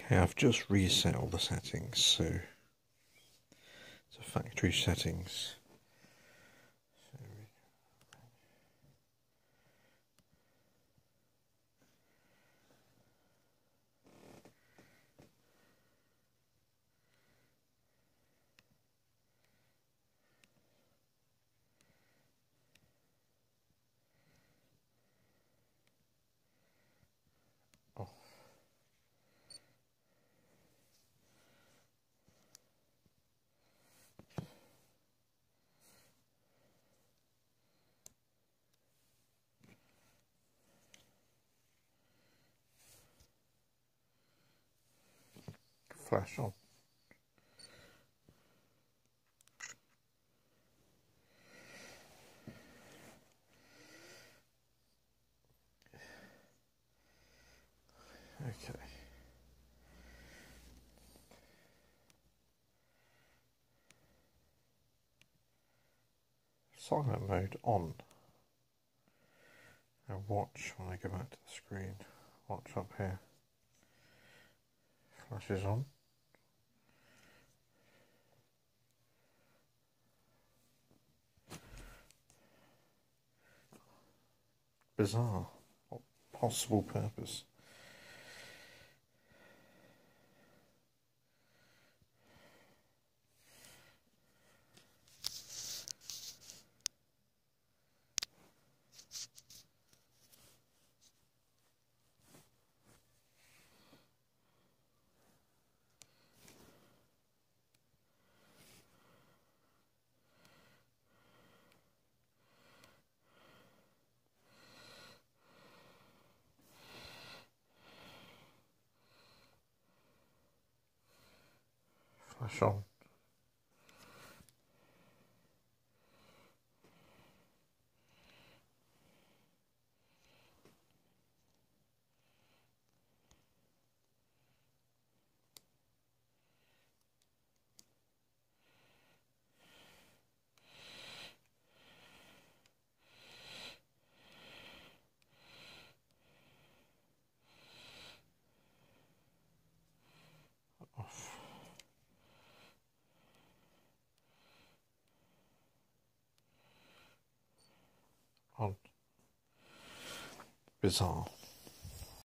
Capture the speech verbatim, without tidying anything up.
Okay, I've just reset all the settings, so it's a factory settings. Oh. Flash on. Okay. Silent mode on. Now watch when I go back to the screen. Watch up here. Flashes on. Bizarre. What possible purpose? Flash on. Off. On. Bizarre.